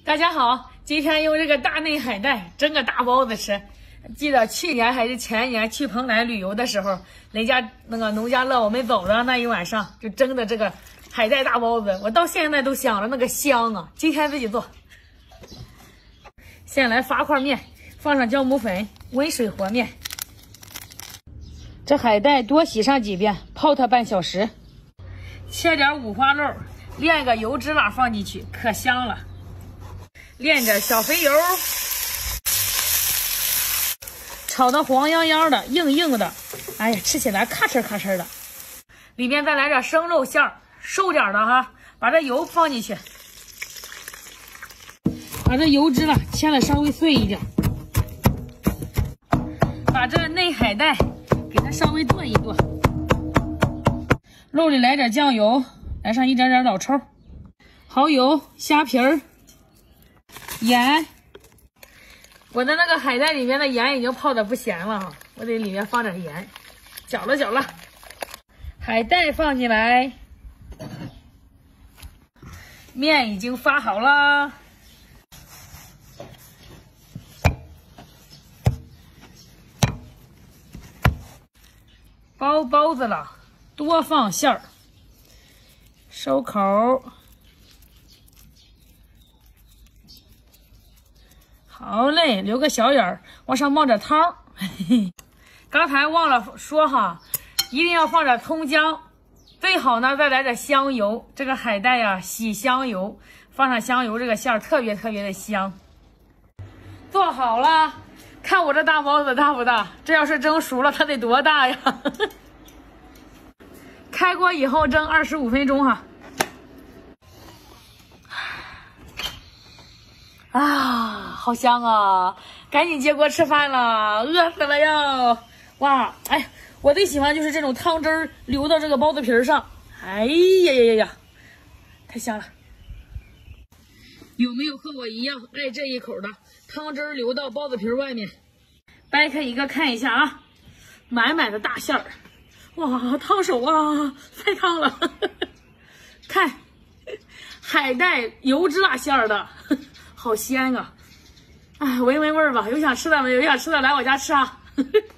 大家好，今天用这个大内海带蒸个大包子吃。记得去年还是前年去蓬莱旅游的时候，人家那个农家乐我们走的那一晚上就蒸的这个海带大包子，我到现在都想着那个香啊。今天自己做。先来发块面，放上酵母粉，温水和面。这海带多洗上几遍，泡它半小时。切点五花肉，炼个油脂辣放进去，可香了。炼点小肥油，炒得黄泱泱的、硬硬的，哎呀，吃起来咔哧咔哧的。里面再来点生肉馅儿，瘦点的哈，把这油放进去，把这油脂了切的稍微碎一点，把这内海带给它稍微炖一炖。肉里来点酱油，来上一点点老抽、蚝油、虾皮儿。盐，我的那个海带里面的盐已经泡的不咸了哈，我得里面放点盐，搅了搅了，海带放进来，面已经发好了，包包子了，多放馅儿，收口。好嘞，留个小眼儿，往上冒点汤。嘿嘿，刚才忘了说哈，一定要放点葱姜，最好呢再来点香油。这个海带呀，洗香油，放上香油，这个馅儿特别的香。做好了，看我这大包子大不大？这要是蒸熟了，它得多大呀？开锅以后蒸25分钟哈。啊，好香啊！赶紧接锅吃饭了，饿死了哟！哇，哎，我最喜欢就是这种汤汁儿流到这个包子皮上，哎呀呀呀呀，太香了！有没有和我一样爱这一口的？汤汁儿流到包子皮外面，掰开一个看一下啊，满满的大馅儿，哇，烫手啊，太烫了！看，海带油脂辣馅儿的。好鲜啊！哎，闻闻味儿吧，有想吃的没有？有想吃的来我家吃啊！